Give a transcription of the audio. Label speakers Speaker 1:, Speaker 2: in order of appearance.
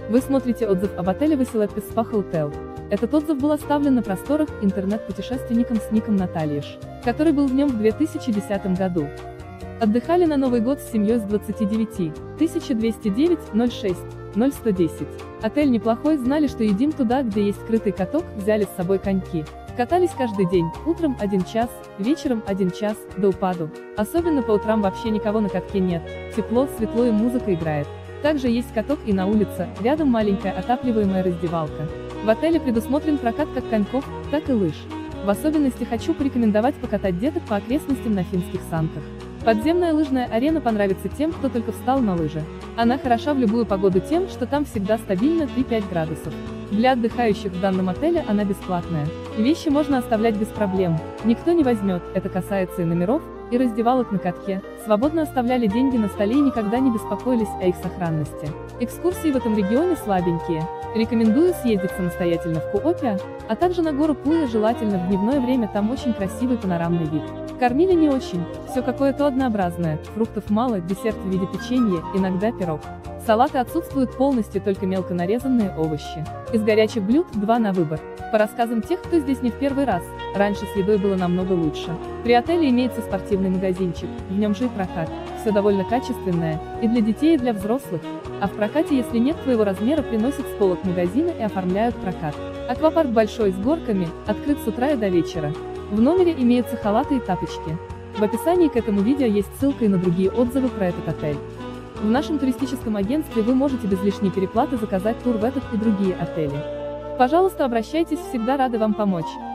Speaker 1: Вы смотрите отзыв об отеле Василевка Спа Hotel. Этот отзыв был оставлен на просторах интернет-путешественником с ником Натальяш, который был в нем в 2010 году. Отдыхали на Новый год с семьей с 29 209 06 0110. Отель неплохой, знали, что едим туда, где есть скрытый каток, взяли с собой коньки. Катались каждый день, утром 1 час, вечером 1 час, до упаду. Особенно по утрам вообще никого на катке нет, тепло, светло и музыка играет. Также есть каток и на улице, рядом маленькая отапливаемая раздевалка. В отеле предусмотрен прокат как коньков, так и лыж. В особенности хочу порекомендовать покатать деток по окрестностям на финских санках. Подземная лыжная арена понравится тем, кто только встал на лыжи. Она хороша в любую погоду тем, что там всегда стабильно 3-5 градусов. Для отдыхающих в данном отеле она бесплатная. Вещи можно оставлять без проблем, никто не возьмет, это касается и номеров, и раздевалок на катке. Свободно оставляли деньги на столе и никогда не беспокоились о их сохранности. Экскурсии в этом регионе слабенькие. Рекомендую съездить самостоятельно в Куопиа, а также на гору Пуя, желательно в дневное время, там очень красивый панорамный вид. Кормили не очень, все какое-то однообразное, фруктов мало, десерт в виде печенья, иногда пирог. Салаты отсутствуют полностью, только мелко нарезанные овощи. Из горячих блюд 2 на выбор. По рассказам тех, кто здесь не в первый раз, раньше с едой было намного лучше. При отеле имеется спортивный магазинчик, в нем же и прокат. Все довольно качественное, и для детей, и для взрослых. А в прокате, если нет твоего размера, приносят с полок магазина и оформляют прокат. Аквапарк большой, с горками, открыт с утра и до вечера. В номере имеются халаты и тапочки. В описании к этому видео есть ссылка и на другие отзывы про этот отель. В нашем туристическом агентстве вы можете без лишней переплаты заказать тур в этот и другие отели. Пожалуйста, обращайтесь, всегда рады вам помочь.